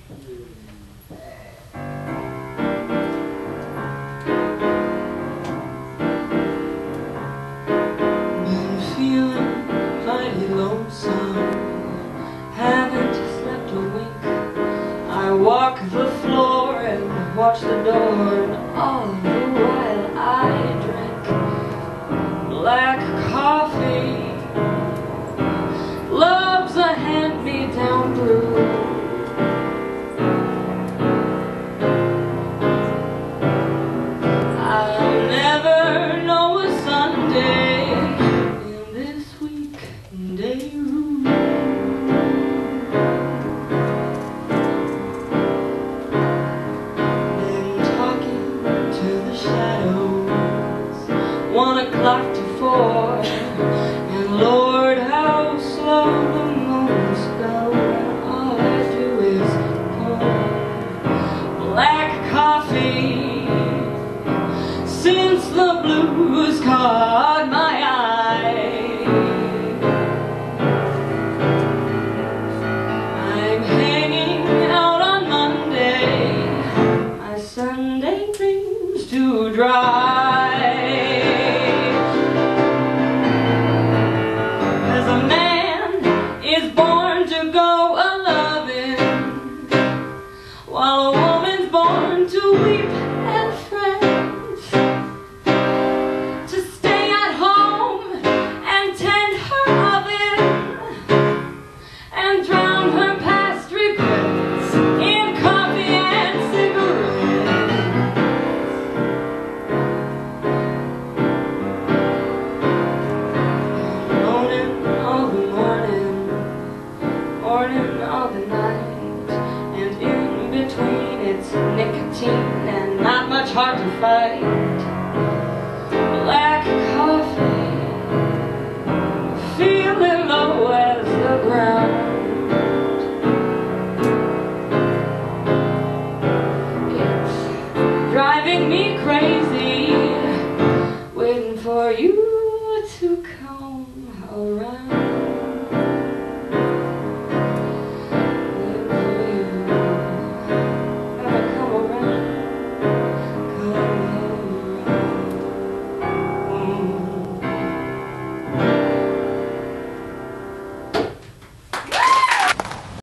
Been feeling mighty lonesome, haven't slept a wink. I walk the floor and watch the door, and all the while I drink black coffee. Love's a hand-me-down brew. I'll never know a Sunday in this weekday room. Been talking to the shadows, 1 o'clock to 4, and Lord, how slow the moments go, and all I do is pour black coffee. Since the blues caught my eye, I'm hanging out on Monday, my Sunday dreams to dry. 'Cause a man is born to go a-loving, while a woman's born to weep and fret. All the night, and in between it's nicotine and not much hard to fight.